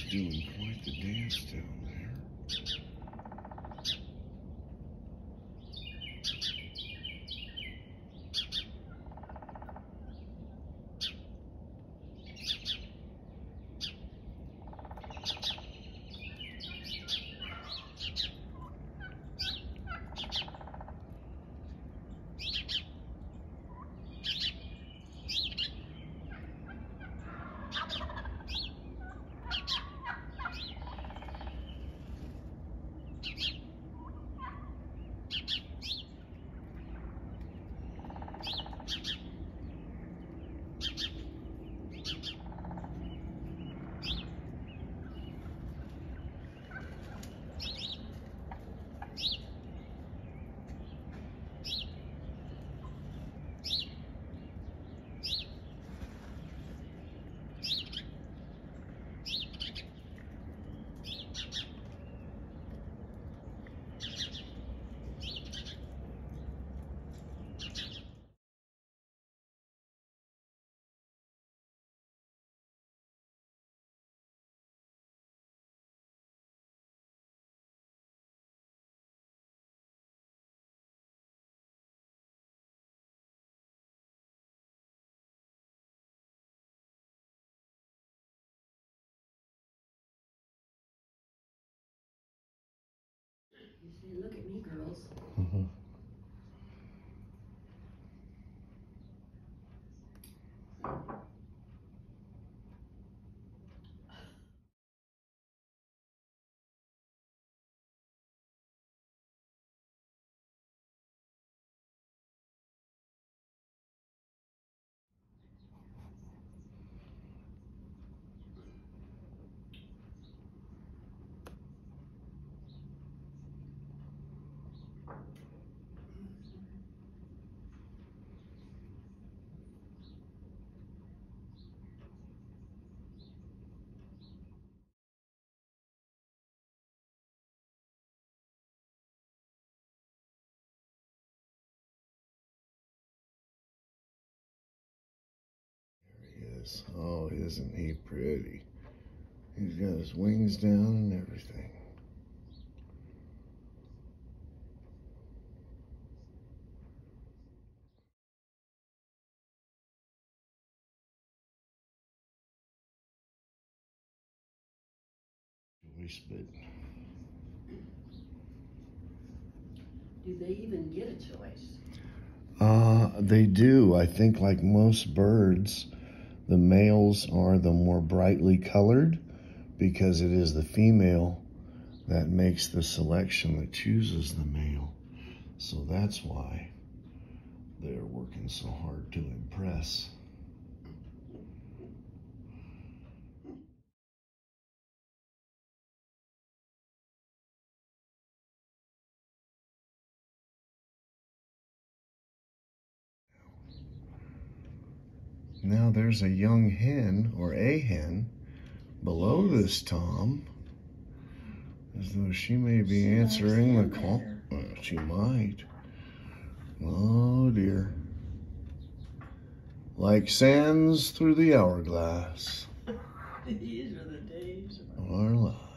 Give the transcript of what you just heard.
doing quite the dance down there. You say, look at me, girls. Oh, isn't he pretty? He's got his wings down and everything. But Do they even get a choice? they do. I think like most birds, the males are the more brightly colored because it is the female that makes the selection that chooses the male. So that's why they're working so hard to impress. Now there's a young hen, or a hen, below this tom, as though she may be answering the call. She might. Oh dear. Like sands through the hourglass. These are the days of our lives.